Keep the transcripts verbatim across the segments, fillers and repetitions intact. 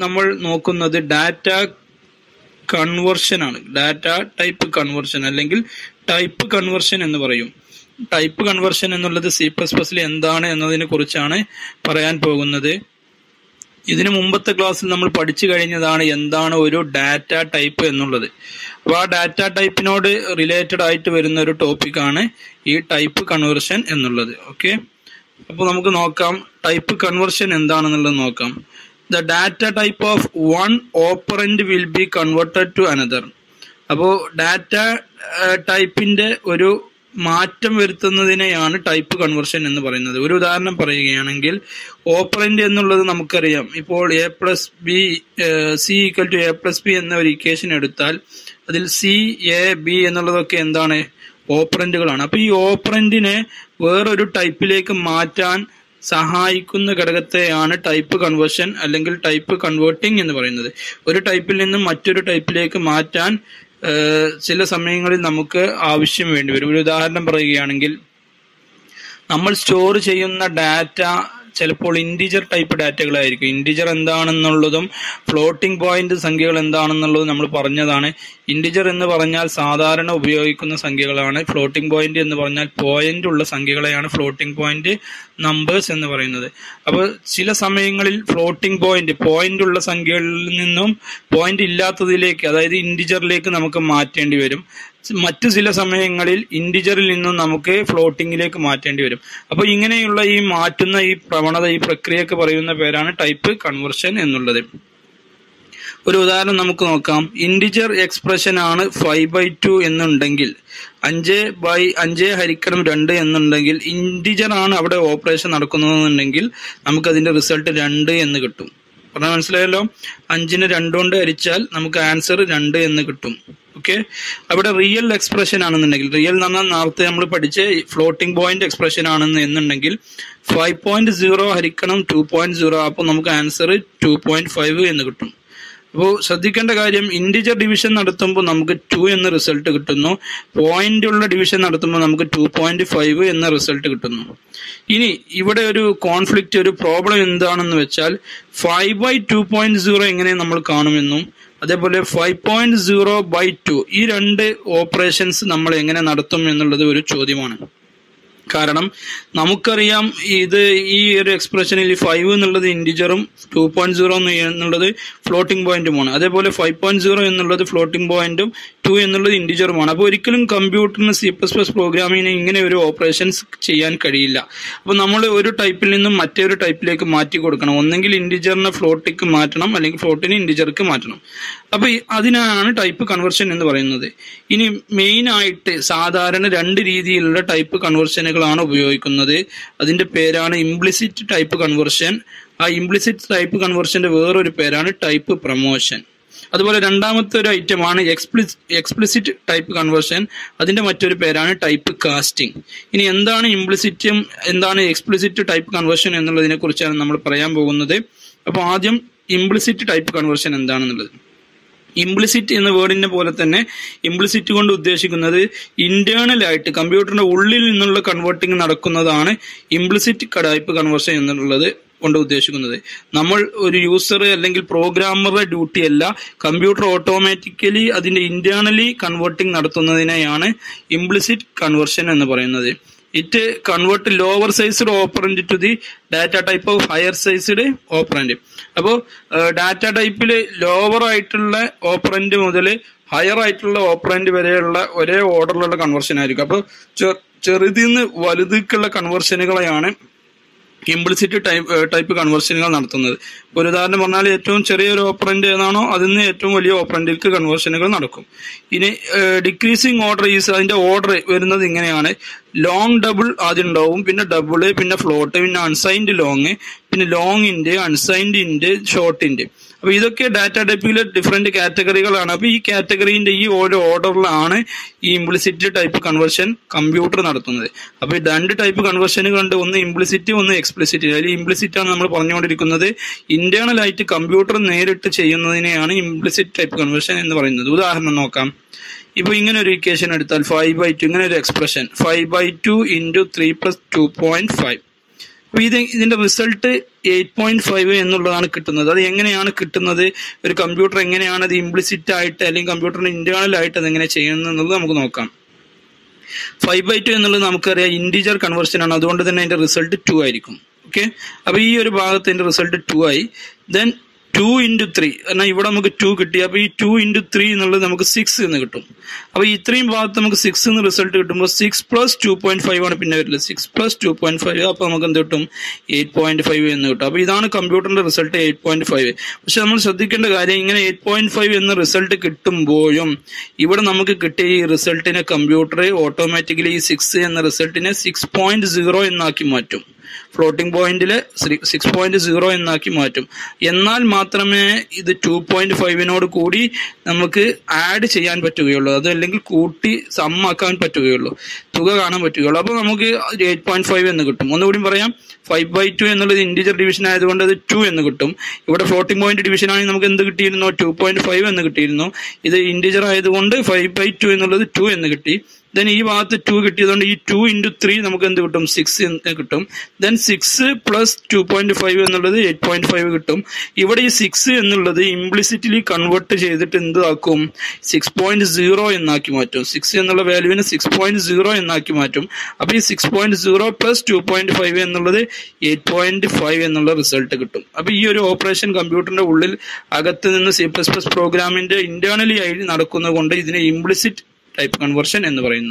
നമ്മൾ നോക്കുന്നത് data conversion ആണ്. ഡാറ്റ ടൈപ്പ് കൺവേർഷൻ അല്ലെങ്കിൽ ടൈപ്പ് കൺവേർഷൻ എന്ന് പറയും. ടൈപ്പ് കൺവേർഷൻ എന്നുള്ളത് സി പ്ലസ് പ്ലസിൽ എന്താണ് എന്നതിനെ കുറിച്ചാണ് പറയാൻ പോകുന്നത്. ഇതിനു മുമ്പത്തെ ക്ലാസ്സിൽ നമ്മൾ പഠിച്ചു കഴിഞ്ഞതാണ് എന്താണ് ഒരു ഡാറ്റ ടൈപ്പ് എന്നുള്ളത്. അപ്പോൾ ആ ഡാറ്റ ടൈപ്പിനോട് റിലേറ്റഡ് ആയിട്ട് വരുന്ന ഒരു ടോപ്പിക്കാണ് ഈ ടൈപ്പ് കൺവേർഷൻ എന്നുള്ളത്. ഓക്കെ, അപ്പോൾ നമുക്ക് നോക്കാം ടൈപ്പ് കൺവേർഷൻ എന്താണെന്നുള്ളത് നോക്കാം. The data type of one operand will be converted to another. അപ്പോൾ ഡാറ്റ ടൈപ്പിന്റെ ഒരു മാറ്റം വരുത്തുന്നതിനെയാണ് ടൈപ്പ് കൺവേർഷൻ എന്ന് പറയുന്നത്. ഒരു ഉദാഹരണം പറയുകയാണെങ്കിൽ ഓപ്പറൻഡ് എന്നുള്ളത് നമുക്കറിയാം. ഇപ്പോൾ A plus B C equal to A plus B എന്ന ഒരു ഇക്വേഷൻ എടുത്താൽ അതിൽ സി എ ബി എന്നുള്ളതൊക്കെ എന്താണ് ഓപ്പറൻഡുകളാണ്. അപ്പൊ ഈ ഓപ്പറൻഡിനെ വേറൊരു ടൈപ്പിലേക്ക് മാറ്റാൻ സഹായിക്കുന്ന ഘടകത്തെയാണ് ടൈപ്പ് കൺവേർഷൻ അല്ലെങ്കിൽ ടൈപ്പ് കൺവേർട്ടിംഗ് എന്ന് പറയുന്നത്. ഒരു ടൈപ്പിൽ നിന്നും മറ്റൊരു ടൈപ്പിലേക്ക് മാറ്റാൻ ചില സമയങ്ങളിൽ നമുക്ക് ആവശ്യം വേണ്ടി വരും. ഒരു ഉദാഹരണം പറയുകയാണെങ്കിൽ നമ്മൾ സ്റ്റോർ ചെയ്യുന്ന ഡാറ്റ ചിലപ്പോൾ ഇൻറ്റിജർ ടൈപ്പ് ഡാറ്റകളായിരിക്കും. ഇൻറ്റിജർ എന്താണെന്നുള്ളതും ഫ്ലോട്ടിംഗ് പോയിന്റ് സംഖ്യകൾ എന്താണെന്നുള്ളതും നമ്മൾ പറഞ്ഞതാണ്. ഇൻറ്റിജർ എന്ന് പറഞ്ഞാൽ സാധാരണ ഉപയോഗിക്കുന്ന സംഖ്യകളാണ്. ഫ്ലോട്ടിംഗ് പോയിന്റ് എന്ന് പറഞ്ഞാൽ പോയിന്റ് ഉള്ള സംഖ്യകളെയാണ് ഫ്ലോട്ടിംഗ് പോയിന്റ് നമ്പേഴ്സ് എന്ന് പറയുന്നത്. അപ്പോൾ ചില സമയങ്ങളിൽ ഫ്ലോട്ടിംഗ് പോയിന്റ് പോയിന്റ് ഉള്ള സംഖ്യകളിൽ നിന്നും പോയിന്റ് ഇല്ലാത്തതിലേക്ക്, അതായത് ഇൻറ്റിജറിലേക്ക് നമുക്ക് മാറ്റേണ്ടി വരും. മറ്റു ചില സമയങ്ങളിൽ ഇൻറ്റിജറിൽ നിന്നും നമുക്ക് ഫ്ലോട്ടിങ്ങിലേക്ക് മാറ്റേണ്ടി വരും. അപ്പോൾ ഇങ്ങനെയുള്ള ഈ മാറ്റുന്ന ഈ പ്രവണത, ഈ പ്രക്രിയക്ക് പറയുന്ന പേരാണ് ടൈപ്പ് കൺവേർഷൻ എന്നുള്ളത്. ഒരു ഉദാഹരണം നമുക്ക് നോക്കാം. ഇൻറ്റിജർ എക്സ്പ്രഷൻ ആണ് ഫൈവ് ബൈ ടു എന്നുണ്ടെങ്കിൽ, അഞ്ച് ബൈ അഞ്ച് ഹരിക്കണം രണ്ട് എന്നുണ്ടെങ്കിൽ ഇൻറ്റിജർ ആണ് അവിടെ ഓപ്പറേഷൻ നടക്കുന്നതെന്നുണ്ടെങ്കിൽ നമുക്ക് അതിന്റെ റിസൾട്ട് രണ്ട് എന്ന് കിട്ടും. പറഞ്ഞാൽ മനസ്സിലായല്ലോ. അഞ്ചിന് രണ്ട് കൊണ്ട് ഹരിച്ചാൽ നമുക്ക് ആൻസർ രണ്ട് എന്ന് കിട്ടും. ഓക്കെ, അവിടെ റിയൽ എക്സ്പ്രഷൻ ആണെന്നുണ്ടെങ്കിൽ, റിയൽ എന്ന് പറഞ്ഞാൽ നേരത്തെ നമ്മൾ പഠിച്ച ഫ്ലോട്ടിംഗ് പോയിന്റ് എക്സ്പ്രഷൻ ആണെന്ന് എന്നുണ്ടെങ്കിൽ ഫൈവ് പോയിന്റ് സീറോ ഹരിക്കണം ടു പോയിന്റ് സീറോ, അപ്പോൾ നമുക്ക് ആൻസർ ടു പോയിന്റ് ഫൈവ് എന്ന് കിട്ടും. അപ്പോൾ ശ്രദ്ധിക്കേണ്ട കാര്യം, ഇൻറ്റിജർ ഡിവിഷൻ നടത്തുമ്പോൾ നമുക്ക് ടു എന്ന റിസൾട്ട് കിട്ടുന്നു. പോയിന്റ് ഉള്ള ഡിവിഷൻ നടത്തുമ്പോൾ നമുക്ക് ടു പോയിന്റ് ഫൈവ് എന്ന റിസൾട്ട് കിട്ടുന്നു. ഇനി ഇവിടെ ഒരു കോൺഫ്ലിക്റ്റ്, ഒരു പ്രോബ്ലം എന്താണെന്ന് വെച്ചാൽ five by two point zero എങ്ങനെ നമ്മൾ കാണുമെന്നും അതേപോലെ five point zero by two ഈ രണ്ട് ഓപ്പറേഷൻസ് നമ്മൾ എങ്ങനെ നടത്തും എന്നുള്ളത് ഒരു ചോദ്യമാണ്. കാരണം നമുക്കറിയാം ഇത് ഈ ഒരു എക്സ്പ്രഷനിൽ ഫൈവ് എന്നുള്ളത് ഇൻറ്റിജറും ടു പോയിന്റ് സീറോ എന്നുള്ളത് ഫ്ലോട്ടിംഗ് പോയിന്റുമാണ്. അതേപോലെ ഫൈവ് പോയിന്റ് സീറോ എന്നുള്ളത് ഫ്ലോട്ടിംഗ് പോയിന്റും ടു എന്നുള്ളത് ഇൻറ്റിജറുമാണ്. അപ്പോൾ ഒരിക്കലും കമ്പ്യൂട്ടറിന് സി പ്ലസ് പ്ലസ് പ്രോഗ്രാമിങ്ങിന് ഇങ്ങനെ ഒരു ഓപ്പറേഷൻസ് ചെയ്യാൻ കഴിയില്ല. അപ്പോൾ നമ്മൾ ഒരു ടൈപ്പിൽ നിന്നും മറ്റൊരു ടൈപ്പിലേക്ക് മാറ്റി കൊടുക്കണം. ഒന്നെങ്കിൽ ഇൻറ്റിജറിനെ ഫ്ലോട്ടിക്ക് മാറ്റണം, അല്ലെങ്കിൽ ഫ്ലോട്ടിനെ ഇൻറ്റിജർക്ക് മാറ്റണം. അപ്പോൾ അതിനാണ് ടൈപ്പ് കൺവേർഷൻ എന്ന് പറയുന്നത്. ഇനി മെയിൻ ആയിട്ട് സാധാരണ രണ്ട് രീതിയിലുള്ള ടൈപ്പ് കൺവേർഷനുകളാണ് ഉപയോഗിക്കുന്നത്. അതിന്റെ പേരാണ് ഇംപ്ലിസിറ്റ് ടൈപ്പ് കൺവേർഷൻ. ആ ഇംപ്ലിസിറ്റ് ടൈപ്പ് കൺവേർഷന്റെ വേറൊരു പേരാണ് ടൈപ്പ് പ്രൊമോഷൻ. അതുപോലെ രണ്ടാമത്തെ ഒരു ഐറ്റമാണ് എക്സ്പ്ലിസ് എക്സ്പ്ലിസിറ്റ് ടൈപ്പ് കൺവേർഷൻ. അതിന്റെ മറ്റൊരു പേരാണ് ടൈപ്പ് കാസ്റ്റിംഗ്. ഇനി എന്താണ് ഇംപ്ലിസിറ്റും എന്താണ് എക്സ്പ്ലിസിറ്റ് ടൈപ്പ് കൺവേർഷൻ എന്നുള്ളതിനെ കുറിച്ചാണ് നമ്മൾ പറയാൻ പോകുന്നത്. അപ്പോൾ ആദ്യം ഇംപ്ലിസിറ്റ് ടൈപ്പ് കൺവേർഷൻ എന്താണെന്നുള്ളത്. ഇംപ്ലിസിറ്റ് എന്ന വേർഡിന്റെ പോലെ തന്നെ ഇംപ്ലിസിറ്റ് കൊണ്ട് ഉദ്ദേശിക്കുന്നത് ഇന്റേണൽ ആയിട്ട് കമ്പ്യൂട്ടറിന്റെ ഉള്ളിൽ നിന്നുള്ള കൺവേർട്ടിംഗ് നടക്കുന്നതാണ് ഇംപ്ലിസിറ്റ് ടൈപ്പ് കൺവേർഷൻ എന്നുള്ളത് കൊണ്ട് ഉദ്ദേശിക്കുന്നത്. നമ്മൾ ഒരു യൂസർ അല്ലെങ്കിൽ പ്രോഗ്രാമറുടെ ഡ്യൂട്ടി അല്ല, കമ്പ്യൂട്ടർ ഓട്ടോമാറ്റിക്കലി അതിന്റെ ഇന്റേണലി കൺവേർട്ടിംഗ് നടത്തുന്നതിനെയാണ് ഇംപ്ലിസിറ്റ് കൺവേർഷൻ എന്ന് പറയുന്നത്. It convert lower sized operand to the data type of higher sized operand. അപ്പോൾ ഡാറ്റ ടൈപ്പില് ലോവർ ആയിട്ടുള്ള ഓപ്പറന്റ് മുതൽ ഹയർ ആയിട്ടുള്ള ഓപ്പറന്റ് വരെയുള്ള ഒരേ ഓർഡറിലുള്ള കൺവേർഷൻ ആയിരിക്കും. അപ്പോൾ ചെറുതിന്ന് വലുതിക്കുള്ള കൺവേർഷനുകളെയാണ് ഇംപ്ലിസിറ്റ് ടൈപ്പ് ടൈപ്പ് കൺവേർഷനുകൾ നടത്തുന്നത്. ഒരു ഉദാഹരണം പറഞ്ഞാൽ ഏറ്റവും ചെറിയൊരു ഓപ്പറന്റ് ഏതാണോ അതിൽ നിന്ന് ഏറ്റവും വലിയ ഓപ്പറന്റിലേക്ക് കൺവേർഷനുകൾ നടക്കും. ഇനി ഡിക്രീസിങ് ഓർഡർ ഈസ് അതിന്റെ ഓർഡർ വരുന്നത് ഇങ്ങനെയാണ്. ലോങ് ഡബിൾ ആദ്യം ഉണ്ടാവും, പിന്നെ ഡബിള്, പിന്നെ ഫ്ലോട്ട്, പിന്നെ അൺസൈൻഡ് ലോങ്, പിന്നെ long int, unsigned int, short int. അപ്പൊ ഇതൊക്കെ ഡാറ്റ ടൈപ്പിലെ ഡിഫറെന്റ് കാറ്റഗറികളാണ്. അപ്പൊ ഈ കാറ്റഗറിന്റെ ഈ ഓരോ ഓർഡറിലാണ് ഈ ഇംപ്ലിസിറ്റ് ടൈപ്പ് കൺവേർഷൻ കമ്പ്യൂട്ടർ നടത്തുന്നത്. അപ്പൊ ഈ രണ്ട് ടൈപ്പ് കൺവേർഷനുകളുണ്ട്, ഒന്ന് ഇംപ്ലിസിറ്റ്, ഒന്ന് എക്സ്പ്ലിസിറ്റ്. അതിൽ ഇംപ്ലിസിറ്റ് ആണ് നമ്മൾ പറഞ്ഞുകൊണ്ടിരിക്കുന്നത്. ഇന്റേണൽ ആയിട്ട് കമ്പ്യൂട്ടർ നേരിട്ട് ചെയ്യുന്നതിനെയാണ് ഇംപ്ലിസിറ്റ് ടൈപ്പ് കൺവേർഷൻ എന്ന് പറയുന്നത്. ഉദാഹരണം നോക്കാം. ഇപ്പൊ ഇങ്ങനെ ഒരു ഇക്വേഷൻ എടുത്താൽ ഫൈവ് ബൈ ടു, ഇങ്ങനെ ഒരു expression five by two into three plus two point five. അപ്പൊ ഇത് ഇതിന്റെ റിസൾട്ട് എയ്റ്റ് പോയിന്റ് ഫൈവ് എന്നുള്ളതാണ് കിട്ടുന്നത്. അത് എങ്ങനെയാണ് കിട്ടുന്നത്, ഒരു കമ്പ്യൂട്ടർ എങ്ങനെയാണ് അത് ഇംപ്ലിസിറ്റ് ആയിട്ട് അല്ലെങ്കിൽ കമ്പ്യൂട്ടറിന്റെ ഇന്റേണൽ ആയിട്ട് അത് എങ്ങനെ ചെയ്യുന്നത് എന്നുള്ളത് നമുക്ക് നോക്കാം. ഫൈവ് ബൈ ടു എന്നുള്ളത് നമുക്കറിയാം ഇന്റീജർ കൺവേർഷൻ ആണ്, അതുകൊണ്ട് തന്നെ അതിന്റെ റിസൾട്ട് ടു ആയിരിക്കും. ഓക്കെ, അപ്പൊ ഈ ഒരു ഭാഗത്ത് അതിന്റെ റിസൾട്ട് ടു ആയി. ദെൻ ടു ഇൻറ്റു ത്രീ എന്നാൽ ഇവിടെ നമുക്ക് ടു കിട്ടി. അപ്പൊ ഈ ടു ഇൻറ്റു ത്രീ എന്നുള്ളത് നമുക്ക് സിക്സ് എന്ന് കിട്ടും. അപ്പൊ ഇത്രയും ഭാഗത്ത് നമുക്ക് സിക്സ് എന്ന് റിസൾട്ട് കിട്ടുമ്പോൾ six plus two point five ആണ് പിന്നെ വരില്ല. Six plus two point five അപ്പൊ നമുക്ക് എന്ത് കിട്ടും, എയ്റ്റ് പോയിന്റ് ഫൈവ് എന്ന് കിട്ടും. അപ്പൊ ഇതാണ് കമ്പ്യൂട്ടറിന്റെ റിസൾട്ട് എയ്റ്റ് പോയിന്റ് ഫൈവ്. പക്ഷെ നമ്മൾ ശ്രദ്ധിക്കേണ്ട കാര്യം, ഇങ്ങനെ എയ്റ്റ് പോയിന്റ് ഫൈവ് എന്ന റിസൾട്ട് കിട്ടുമ്പോഴും ഇവിടെ നമുക്ക് കിട്ടിയ ഈ റിസൾട്ടിനെ കമ്പ്യൂട്ടർ ഓട്ടോമാറ്റിക്കലി ഈ സിക്സ് എന്ന റിസൾട്ടിനെ സിക്സ് പോയിന്റ് സീറോ എന്നാക്കി മാറ്റും. ഫ്ലോട്ടിംഗ് പോയിന്റില് സിക്സ് പോയിന്റ് സീറോ എന്നാക്കി മാറ്റും. എന്നാൽ മാത്രമേ ഇത് ടു പോയിന്റ് ഫൈവിനോട് കൂടി നമുക്ക് ആഡ് ചെയ്യാൻ പറ്റുകയുള്ളൂ, അത് അല്ലെങ്കിൽ കൂട്ടി സമ്മാക്കാൻ പറ്റുകയുള്ളൂ, തുക കാണാൻ പറ്റുകയുള്ളൂ. അപ്പൊ നമുക്ക് എയ്റ്റ് പോയിന്റ് ഫൈവ് എന്ന് കിട്ടും. ഒന്നുകൂടി പറയാം, ഫൈവ് ബൈ ടു എന്നുള്ളത് ഇന്റീജർ ഡിവിഷൻ ആയതുകൊണ്ട് അത് ടു എന്ന് കിട്ടും. ഇവിടെ ഫ്ലോട്ടിംഗ് പോയിന്റ് ഡിവിഷൻ ആണെങ്കിൽ നമുക്ക് എന്ത് കിട്ടിയിരുന്നു, ടു പോയിന്റ് ഫൈവ് എന്ന് കിട്ടിയിരുന്നു. ഇത് ഇന്റീജർ ആയതുകൊണ്ട് ഫൈവ് ബൈ ടു എന്നുള്ളത് ടു എന്ന് കിട്ടി. ദെൻ ഈ ഭാഗത്ത് ടു കിട്ടിയതുകൊണ്ട് ഈ ടു ഇൻറ്റു ത്രീ നമുക്ക് എന്ത് കിട്ടും, സിക്സ് എന്ന് കിട്ടും. Then six plus two point five എന്നുള്ളത് എയ്റ്റ് പോയിന്റ് ഫൈവ് കിട്ടും. ഇവിടെ ഈ സിക്സ് എന്നുള്ളത് ഇംപ്ലിസിറ്റ്ലി കൺവേർട്ട് ചെയ്തിട്ട് എന്താക്കും, സിക്സ് പോയിന്റ് സീറോ എന്നാക്കി മാറ്റും. സിക്സ് എന്നുള്ള വാല്യൂവിനെ സിക്സ് പോയിന്റ് സീറോ എന്നാക്കി മാറ്റും. അപ്പൊ ഈ six point zero plus two point five എന്നുള്ളത് എയ്റ്റ് പോയിന്റ് ഫൈവ് എന്നുള്ള റിസൾട്ട് കിട്ടും. അപ്പൊ ഈ ഒരു ഓപ്പറേഷൻ കമ്പ്യൂട്ടറിന്റെ ഉള്ളിൽ അകത്ത് നിന്ന് സി പ്ലസ് പ്ലസ് പ്രോഗ്രാമിന്റെ ഇന്റേണലി ആയി നടക്കുന്നത് കൊണ്ട് ഇതിനെ ഇംപ്ലിസിറ്റ് ടൈപ്പ് കൺവേർഷൻ എന്ന് പറയുന്നു.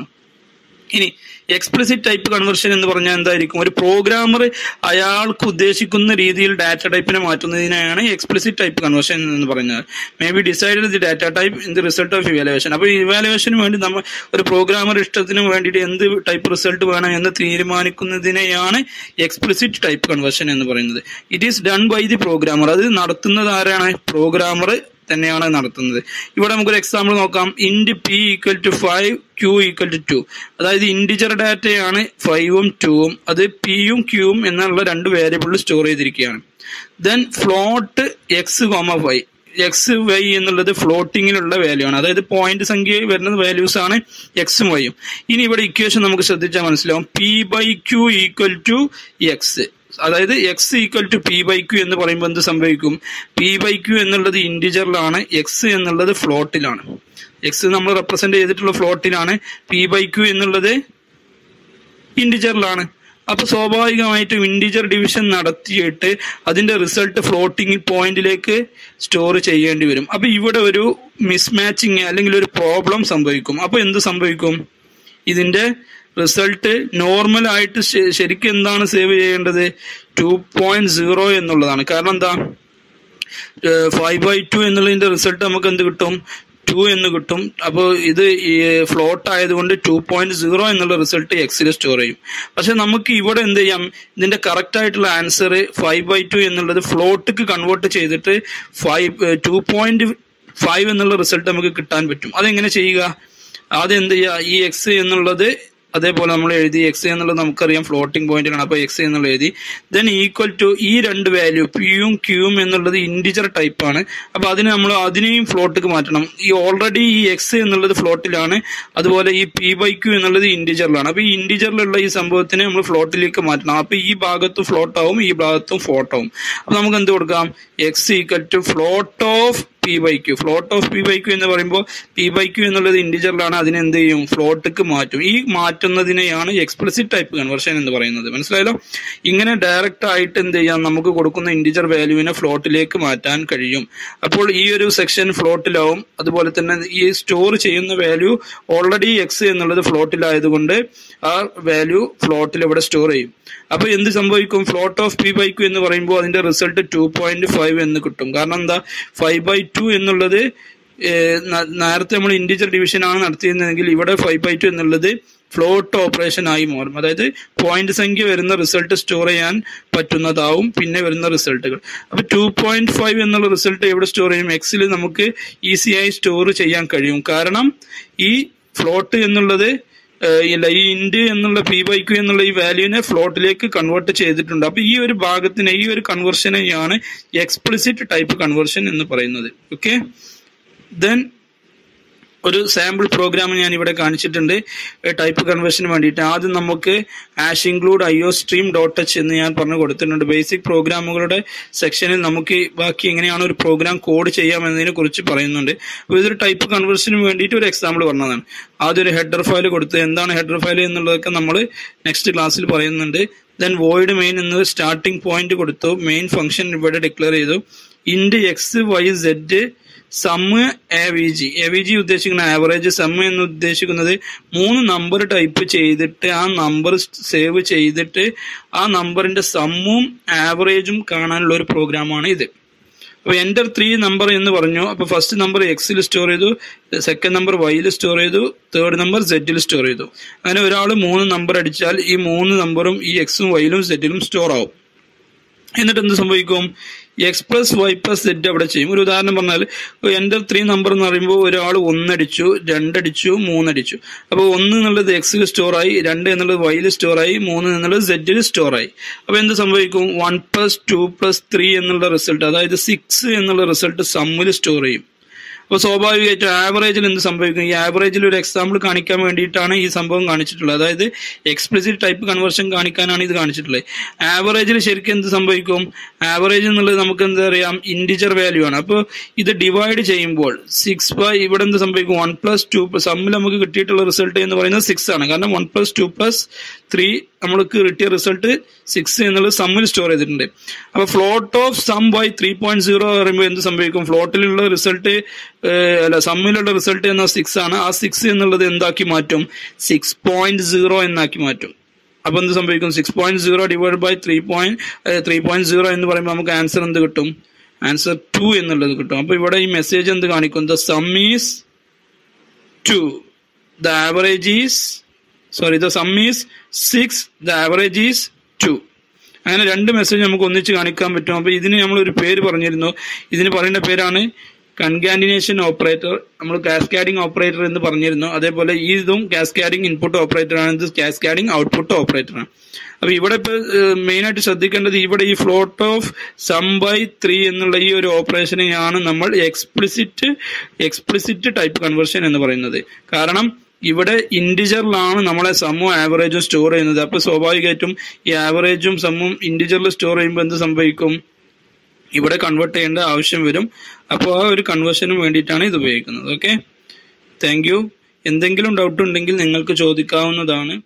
ഇനി എക്സ്പ്ലിസിറ്റ് ടൈപ്പ് കൺവേർഷൻ എന്ന് പറഞ്ഞാൽ എന്തായിരിക്കും, ഒരു പ്രോഗ്രാമർ അയാൾക്ക് ഉദ്ദേശിക്കുന്ന രീതിയിൽ ഡാറ്റ ടൈപ്പിനെ മാറ്റുന്നതിനെയാണ് എക്സ്പ്ലിസിറ്റ് ടൈപ്പ് കൺവേർഷൻ എന്ന് പറഞ്ഞാൽ. May be decided the data type in the result of evaluation. അപ്പോൾ ഇവാലുവേഷന് വേണ്ടി നമ്മൾ ഒരു പ്രോഗ്രാമർ ഇഷ്ടത്തിന് വേണ്ടിയിട്ട് എന്ത് ടൈപ്പ് റിസൾട്ട് വേണം എന്ന് തീരുമാനിക്കുന്നതിനെയാണ് എക്സ്പ്ലിസിറ്റ് ടൈപ്പ് കൺവേർഷൻ എന്ന് പറയുന്നത്. It is done by the programmer. അത് നടത്തുന്നത് ആരാണ്, പ്രോഗ്രാമർ തന്നെയാണ് നടത്തുന്നത്. ഇവിടെ നമുക്കൊരു എക്സാമ്പിൾ നോക്കാം. Int p equal to five, q equal to two. അതായത് ഇൻഡിജർ ഡാറ്റയാണ് ഫൈവും ടൂവും, അത് പിയും ക്യൂവും എന്നുള്ള രണ്ട് വേരിയബിളിൽ സ്റ്റോർ ചെയ്തിരിക്കുകയാണ്. Then float x comma y. X y എന്നുള്ളത് ഫ്ലോട്ടിങ്ങിലുള്ള വാല്യൂ ആണ്, അതായത് പോയിന്റ് സംഖ്യ വരുന്ന വാല്യൂസ് ആണ് എക്സും വൈയും. ഇനി ഇവിടെ ഇക്വേഷൻ നമുക്ക് ശ്രദ്ധിച്ചാൽ മനസ്സിലാവും. P by q equal to x, അതായത് x equal to p by q എന്ന് പറയുമ്പോൾ എന്ത് സംഭവിക്കും, പി ബൈ ക്യൂ എന്നുള്ളത് ഇൻഡിജറിലാണ്, എക്സ് എന്നുള്ളത് ഫ്ലോട്ടിലാണ്. എക്സ് നമ്മൾ റെപ്രസെന്റ് ചെയ്തിട്ടുള്ള ഫ്ലോട്ടിലാണ്, പി ബൈ ക്യൂ എന്നുള്ളത് ഇൻഡിജറിലാണ്. അപ്പൊ സ്വാഭാവികമായിട്ടും ഇൻഡിജർ ഡിവിഷൻ നടത്തിയിട്ട് അതിന്റെ റിസൾട്ട് ഫ്ലോട്ടിംഗ് പോയിന്റിലേക്ക് സ്റ്റോർ ചെയ്യേണ്ടി വരും. അപ്പൊ ഇവിടെ ഒരു മിസ്മാച്ചിങ് അല്ലെങ്കിൽ ഒരു പ്രോബ്ലം സംഭവിക്കും. അപ്പൊ എന്ത് സംഭവിക്കും, ഇതിന്റെ റിസൾട്ട് നോർമൽ ആയിട്ട് ശരിക്കും എന്താണ് സേവ് ചെയ്യേണ്ടത്, ടു പോയിന്റ് സീറോ എന്നുള്ളതാണ്. കാരണം എന്താ, ഫൈവ് ബൈ ടു എന്നുള്ളതിന്റെ റിസൾട്ട് നമുക്ക് എന്ത് കിട്ടും, ടു എന്ന് കിട്ടും. അപ്പോൾ ഇത് ഫ്ലോട്ട് ആയതുകൊണ്ട് ടു പോയിന്റ് സീറോ എന്നുള്ള റിസൾട്ട് എക്സിൽ സ്റ്റോർ ചെയ്യും. പക്ഷെ നമുക്ക് ഇവിടെ എന്ത് ചെയ്യാം, ഇതിന്റെ കറക്റ്റ് ആയിട്ടുള്ള ആൻസർ ഫൈവ് ബൈ ടു എന്നുള്ളത് ഫ്ലോട്ടിക്ക് കൺവേർട്ട് ചെയ്തിട്ട് ഫൈവ് ടു പോയിന്റ് ഫൈവ് എന്നുള്ള റിസൾട്ട് നമുക്ക് കിട്ടാൻ പറ്റും. അതെങ്ങനെ ചെയ്യുക, ആദ്യം എന്ത് ചെയ്യുക, ഈ എക്സ് എന്നുള്ളത് അതേപോലെ നമ്മൾ എഴുതി, എക്സ് എന്നുള്ളത് നമുക്കറിയാം ഫ്ലോട്ടിംഗ് പോയിന്റിലാണ്, അപ്പൊ എക്സ് എന്നുള്ളത് എഴുതി. ദെൻ ഈക്വൽ ടു ഈ രണ്ട് വാല്യൂ പിയും ക്യൂവും എന്നുള്ളത് ഇൻഡിജർ ടൈപ്പ് ആണ്, അപ്പൊ അതിന് നമ്മൾ അതിനെയും ഫ്ലോട്ടിക്ക് മാറ്റണം. ഈ ഓൾറെഡി ഈ എക്സ് എന്നുള്ളത് ഫ്ലോട്ടിലാണ്, അതുപോലെ ഈ പി ബൈ ക്യൂ എന്നുള്ളത് ഇൻഡിജറിലാണ്. അപ്പൊ ഈ ഇൻഡിജറിലുള്ള ഈ സംഭവത്തിനെ നമ്മൾ ഫ്ലോട്ടിലേക്ക് മാറ്റണം. അപ്പൊ ഈ ഭാഗത്തും ഫ്ലോട്ട് ആവും, ഈ ഭാഗത്തും ഫ്ലോട്ട് ആവും. അപ്പൊ നമുക്ക് എന്ത് കൊടുക്കാം, x equal to float of p by q. Float of p by q എന്ന് പറയുമ്പോൾ പി ബൈ ക്യൂ എന്നുള്ളത് ഇൻഡിജറിലാണ്, അതിനെ എന്ത് ചെയ്യും, ഫ്ലോട്ടിക്ക് മാറ്റും. ഈ മാറ്റുന്നതിനെയാണ് എക്സ്പ്ലിസിറ്റ് ടൈപ്പ് കൺവേർഷൻ എന്ന് പറയുന്നത്. മനസ്സിലായല്ലോ? ഇങ്ങനെ ഡയറക്റ്റ് ആയിട്ട് എന്ത് ചെയ്യാം, നമുക്ക് കൊടുക്കുന്ന ഇൻഡിജർ വാല്യൂവിനെ ഫ്ലോട്ടിലേക്ക് മാറ്റാൻ കഴിയും. അപ്പോൾ ഈ ഒരു സെക്ഷൻ ഫ്ലോട്ടിലാവും. അതുപോലെ തന്നെ ഈ സ്റ്റോർ ചെയ്യുന്ന വാല്യൂ ഓൾറെഡി എക്സ് എന്നുള്ളത് ഫ്ലോട്ടിലായതുകൊണ്ട് ആ വാല്യൂ ഫ്ലോട്ടിൽ ഇവിടെ സ്റ്റോർ ചെയ്യും. അപ്പൊ എന്ത് സംഭവിക്കും, float of p by q എന്ന് പറയുമ്പോൾ അതിന്റെ റിസൾട്ട് ടു പോയിന്റ് ഫൈവ് എന്ന് കിട്ടും. കാരണം എന്താ, ഫൈവ് ബൈ ടു എന്നുള്ളത് നേരത്തെ നമ്മൾ ഇൻഡിജർ ഡിവിഷൻ ആണ് നടത്തിയിരുന്നതെങ്കിൽ ഇവിടെ ഫൈവ് ബൈ ടു എന്നുള്ളത് ഫ്ലോട്ട് ഓപ്പറേഷൻ ആയി മാറും. അതായത് പോയിന്റ് സംഖ്യ വരുന്ന റിസൾട്ട് സ്റ്റോർ ചെയ്യാൻ പറ്റുന്നതാവും പിന്നെ വരുന്ന റിസൾട്ടുകൾ. അപ്പൊ ടു പോയിന്റ് ഫൈവ് എന്നുള്ള റിസൾട്ട് എവിടെ സ്റ്റോർ ചെയ്യും, എക്സിൽ നമുക്ക് ഈസിയായി സ്റ്റോർ ചെയ്യാൻ കഴിയും. കാരണം ഈ ഫ്ലോട്ട് എന്നുള്ളത് ഇല്ല, ഈ ഇൻഡ് എന്നുള്ള പി ബൈ ക്യൂ എന്നുള്ള ഈ വാല്യൂവിനെ ഫ്ലോട്ടിലേക്ക് കൺവേർട്ട് ചെയ്തിട്ടുണ്ട്. അപ്പൊ ഈ ഒരു ഭാഗത്തിന് ഈ ഒരു കൺവേർഷനെയാണ് എക്സ്പ്ലിസിറ്റ് ടൈപ്പ് കൺവേർഷൻ എന്ന് പറയുന്നത്. ഓക്കെ, ദെൻ ഒരു സാമ്പിൾ പ്രോഗ്രാം ഞാൻ ഇവിടെ കാണിച്ചിട്ടുണ്ട് ടൈപ്പ് കൺവേർഷന് വേണ്ടിയിട്ട്. ആദ്യം നമുക്ക് hash include iostream dot h എന്ന് ഞാൻ പറഞ്ഞു കൊടുത്തിട്ടുണ്ട്. ബേസിക് പ്രോഗ്രാമുകളുടെ സെക്ഷനിൽ നമുക്ക് ബാക്കി എങ്ങനെയാണ് ഒരു പ്രോഗ്രാം കോഡ് ചെയ്യാം എന്നതിനെ കുറിച്ച് പറയുന്നുണ്ട്. അപ്പോൾ ഇതൊരു ടൈപ്പ് കൺവേർഷന് വേണ്ടിയിട്ട് ഒരു എക്സാമ്പിൾ പറഞ്ഞതാണ്. ആദ്യം ഒരു ഹെഡർ ഫയൽ കൊടുത്ത് എന്താണ് ഹെഡർ ഫയൽ എന്നുള്ളതൊക്കെ നമ്മൾ നെക്സ്റ്റ് ക്ലാസ്സിൽ പറയുന്നുണ്ട്. ദെൻ വോയിഡ് മെയിൻ എന്നത് സ്റ്റാർട്ടിംഗ് പോയിന്റ് കൊടുത്തു. മെയിൻ ഫംഗ്ഷൻ ഇവിടെ ഡിക്ലെയർ ചെയ്തു. Int x y z sum A V G A V G ഉദ്ദേശിക്കുന്ന ആവറേജ്, സമ്മ് എന്ന് ഉദ്ദേശിക്കുന്നത് മൂന്ന് നമ്പർ ടൈപ്പ് ചെയ്തിട്ട് ആ നമ്പർ സേവ് ചെയ്തിട്ട് ആ നമ്പറിന്റെ സമ്മും ആവറേജും കാണാനുള്ള ഒരു പ്രോഗ്രാമാണ് ഇത്. അപ്പൊ എൻ്റർ ത്രീ നമ്പർ എന്ന് പറഞ്ഞു. അപ്പൊ ഫസ്റ്റ് നമ്പർ എക്സിൽ സ്റ്റോർ ചെയ്തു, സെക്കൻഡ് നമ്പർ വൈയിൽ സ്റ്റോർ ചെയ്തു, തേർഡ് നമ്പർ സെഡിൽ സ്റ്റോർ ചെയ്തു. അങ്ങനെ ഒരാൾ മൂന്ന് നമ്പർ അടിച്ചാൽ ഈ മൂന്ന് നമ്പറും ഈ എക്സും വൈയിലും സെഡിലും സ്റ്റോർ ആവും. എന്നിട്ട് എന്ത് സംഭവിക്കും? X plus y plus z അവിടെ ചെയ്യും. ഒരു ഉദാഹരണം പറഞ്ഞാൽ എൻ്റർ ത്രീ നമ്പർ എന്ന് പറയുമ്പോൾ ഒരാൾ ഒന്നടിച്ചു, രണ്ടടിച്ചു, മൂന്നടിച്ചു. അപ്പോൾ ഒന്ന് എന്നുള്ളത് എക്സിൽ സ്റ്റോറായി, രണ്ട് എന്നുള്ളത് വൈയിൽ സ്റ്റോറായി, മൂന്ന് എന്നുള്ളത് സെഡിൽ സ്റ്റോറായി. അപ്പോൾ എന്ത് സംഭവിക്കും? One plus two plus three എന്നുള്ള റിസൾട്ട്, അതായത് സിക്സ് എന്നുള്ള റിസൾട്ട് സമ്മിൽ സ്റ്റോർ ചെയ്യും. അപ്പോൾ സ്വാഭാവികമായിട്ടും ആവറേജിൽ എന്ത് സംഭവിക്കും? ഈ ആവറേജിൽ ഒരു എക്സാമ്പിൾ കാണിക്കാൻ വേണ്ടിയിട്ടാണ് ഈ സംഭവം കാണിച്ചിട്ടുള്ളത്. അതായത് എക്സ്പ്ലിസിറ്റ് ടൈപ്പ് കൺവേർഷൻ കാണിക്കാനാണ് ഇത് കാണിച്ചിട്ടുള്ളത്. ആവറേജിൽ ശരിക്കും എന്ത് സംഭവിക്കും? ആവറേജ് എന്നുള്ളത് നമുക്ക് എന്താ അറിയാം? ഇൻഡിജർ വാല്യൂ ആണ്. അപ്പോൾ ഇത് ഡിവൈഡ് ചെയ്യുമ്പോൾ സിക്സ് ബൈ ഇവിടെ എന്ത് സംഭവിക്കും? വൺ പ്ലസ് ടു സമ്മിൽ നമുക്ക് കിട്ടിയിട്ടുള്ള റിസൾട്ട് എന്ന് പറയുന്നത് സിക്സ് ആണ്. കാരണം one plus two plus three നമ്മൾക്ക് കിട്ടിയ റിസൾട്ട് സിക്സ് എന്നുള്ളത് സമ്മിൽ സ്റ്റോർ ചെയ്തിട്ടുണ്ട്. അപ്പൊ float of sum by three point zero പറയുമ്പോൾ എന്ത് സംഭവിക്കും? ഫ്ലോട്ടിലുള്ള റിസൾട്ട് അല്ല സമ്മിലുള്ള റിസൾട്ട് എന്ന സിക്സ് ആണ്. ആ സിക്സ് എന്നുള്ളത് എന്താക്കി മാറ്റും? സിക്സ് പോയിന്റ് സീറോ എന്നാക്കി മാറ്റും. അപ്പൊ എന്ത് സംഭവിക്കും? Six point zero divide by three point three point zero എന്ന് പറയുമ്പോൾ നമുക്ക് ആൻസർ എന്ത് കിട്ടും? ആൻസർ ടു എന്നുള്ളത് കിട്ടും. അപ്പൊ ഇവിടെ ഈ മെസ്സേജ് എന്ത് കാണിക്കും? The sum is two, the average is sorry the sum is six, the average is two. അങ്ങനെ രണ്ട് മെസ്സേജ് നമുക്ക് ഒന്നിച്ച് കാണിക്കാൻ പറ്റും. അപ്പൊ ഇതിന് നമ്മളൊരു പേര് പറഞ്ഞിരുന്നു. ഇതിന് പറയുന്ന പേരാണ് കൺകാറ്റിനേഷൻ ഓപ്പറേറ്റർ. നമ്മൾ കാസ്കാഡിംഗ് ഓപ്പറേറ്റർ എന്ന് പറഞ്ഞിരുന്നു. അതേപോലെ ഇതും കാസ്കാഡിംഗ് ഇൻപുട്ട് ഓപ്പറേറ്റർ ആണ്, ഇത് കാസ്കാഡിംഗ് ഔട്ട്പുട്ട് ഓപ്പറേറ്റർ ആണ്. അപ്പൊ ഇവിടെ ഇപ്പൊ മെയിൻ ആയിട്ട് ശ്രദ്ധിക്കേണ്ടത് ഇവിടെ ഈ float of sum by three എന്നുള്ള ഈ ഒരു ഓപ്പറേഷനെയാണ് നമ്മൾ എക്സ്പ്ലിസിറ്റ് എക്സ്പ്ലിസിറ്റ് ടൈപ്പ് കൺവേർഷൻ എന്ന് പറയുന്നത്. കാരണം ഇവിടെ ഇൻഡിജറിലാണ് നമ്മളെ സമ്മും ആവറേജും സ്റ്റോർ ചെയ്യുന്നത്. അപ്പൊ സ്വാഭാവികമായിട്ടും ഈ ആവറേജും സമ്മും ഇൻഡിജറിൽ സ്റ്റോർ ചെയ്യുമ്പോൾ എന്ത് സംഭവിക്കും? ഇവിടെ കൺവേർട്ട് ചെയ്യേണ്ട ആവശ്യം വരും. അപ്പോൾ ആ ഒരു കൺവേർഷന് വേണ്ടിയിട്ടാണ് ഇത് ഉപയോഗിക്കുന്നത്. Okay, thank you. എന്തെങ്കിലും ഡൗട്ട് ഉണ്ടെങ്കിൽ നിങ്ങൾക്ക് ചോദിക്കാവുന്നതാണ്.